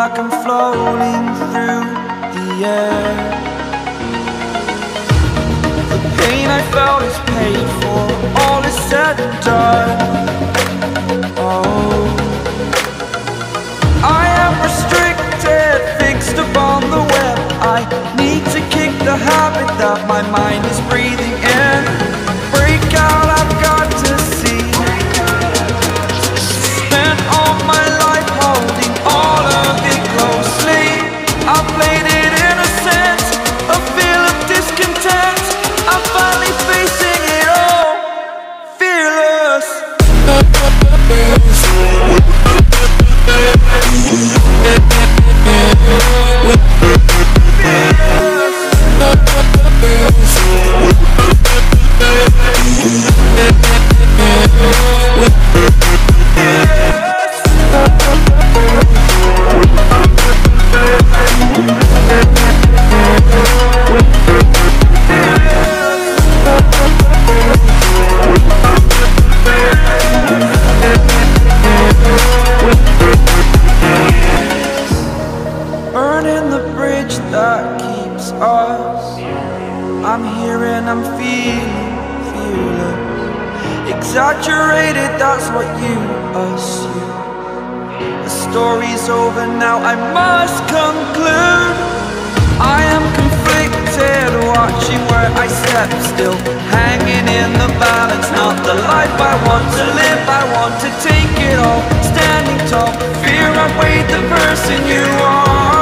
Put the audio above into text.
like I'm floating through the air. The pain I felt is paid for, all is said and done. Oh, I am restricted, fixed upon the web. I need to kick the habit that my mind is breathing in. Break out, I've got to see. Spent all my life holding all of it closely. I played it innocent, a feel of discontent. I'm finally facing it all, fearless. Burning the bridge that keeps us. I'm here and I'm feeling fearless. Exaggerated, that's what you assume. The story's over now, I must conclude. I am conflicted, watching where I step still, hanging in the balance. Not the life I want to live, I want to take it all. Standing tall, fear I weighed the person you are.